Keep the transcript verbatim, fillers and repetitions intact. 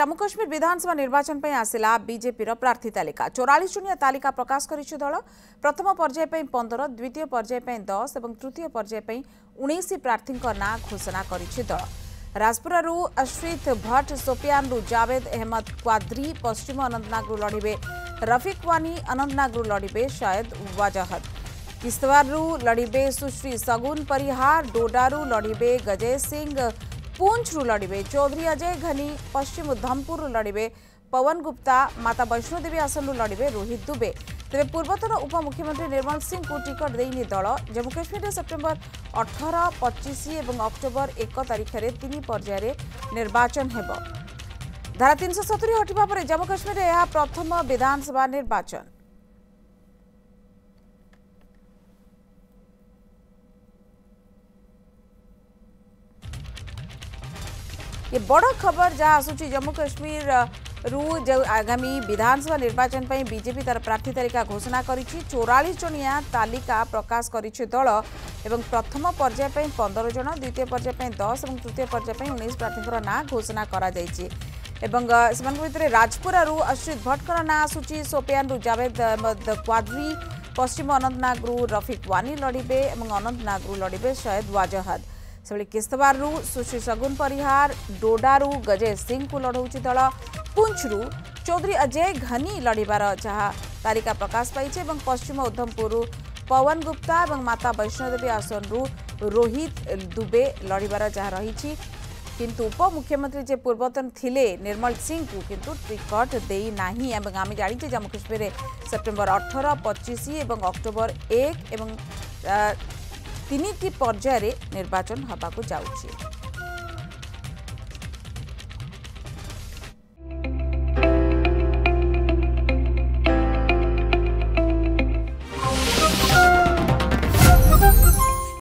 जम्मू कश्मीर विधानसभा निर्वाचन पर आसिला बीजेपी प्रार्थी तालिका चौरालीस जनिया तालिका प्रकाश करिछि दल। प्रथम पर्याय पर पंद्रह, द्वितीय पर्याय पर दस और तृतीय पर्याय पर उन्नीस प्रार्थी ना घोषणा करिछि दल। राजपुरारू अश्रित भट्ट, सोपियानरू जावेद अहमद क्वाद्री, पश्चिम अनंतनागरू लड़िबे रफिक वानी, अनंतनागरू लड़िबे शायद वाजहद, किश्तवाड़ू लड़िबे सुश्री सगुन परिहार, डोडारू लड़िबे गजय सिंह, पूंछरू लड़िबे चौधरी अजय घनी, पश्चिम उधमपुर लड़िबे पवन गुप्ता, माता वैष्णोदेवी आसन लड़िबे रोहित दुबे। तेज पूर्वतन उपमुख्यमंत्री निर्मल सिंह को टिकट देनी दल। जम्मू कश्मीर सेप्टेम्बर अठारह, पच्चीस और अक्टोबर एक तारीख में तीन पर्यायर निर्वाचन हेब। धारा तीन सौ सतुरी हटिबा पर जम्मू कश्मीर यह प्रथम विधानसभा निर्वाचन। ये बड़ खबर जहाँ आसूची जम्मू कश्मीर रु आगामी विधानसभा निर्वाचन पर बीजेपी तार प्रार्थी तालिका घोषणा करिछि। चौरालीस जनिया तालिका प्रकाश करिछि दल एवं प्रथम पर्याय पर पंद्रह जन, द्वितीय पर्याय पर दस और तृतीय पर्याय पर उन्नीस प्रार्थी ना घोषणा करा जायछि। एवं सेमान भितर राजपुरारू अश्रित भट्टर ना आसूची, सोपियानरू जावेद अहमद क्वाद्री, पश्चिम अनंतनागरू रफिक वानी लड़िबे और अनंतनागरू लड़िबे शायद वाजहद। से किश्तवाड़ू सुश्री सगुन परिहार, डोडारू गजय सिंह को लड़ौछि दल। पुंछरू चौधरी अजय घनी लड़िबार जहाँ तालिका प्रकाश पाई। पश्चिम उधमपुर पवन गुप्ता और माता वैष्णोदेवी आसन रोहित दुबे लड़िबार जहाँ रही। किंतु उपमुख्यमंत्री जे पूर्वतन थिले निर्मल सिंह को किंतु टिकट देई नाही। आम जानी जम्मू कश्मीर सेप्टेम्बर अठारह, पच्चीस और अक्टोबर एक और तीन पर्यायर निर्वाचन होगा जाउछि।